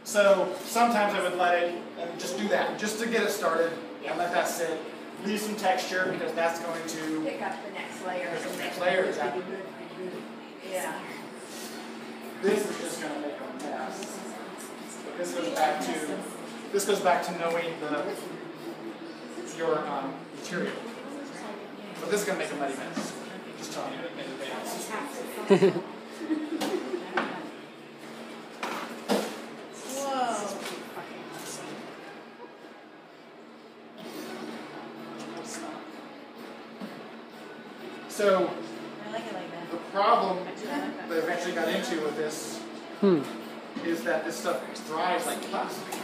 So sometimes I would let it, and just do that, just to get it started, and let that sit. Leave some texture, because that's going to pick up the next layer. The next layer, exactly. Yeah. This is just going to make a mess. But this goes back to knowing your material. But this is going to make a muddy mess. Just telling you in advance. Whoa. So I like it like that. the problem that I eventually got into with this is that this stuff dries like plastic.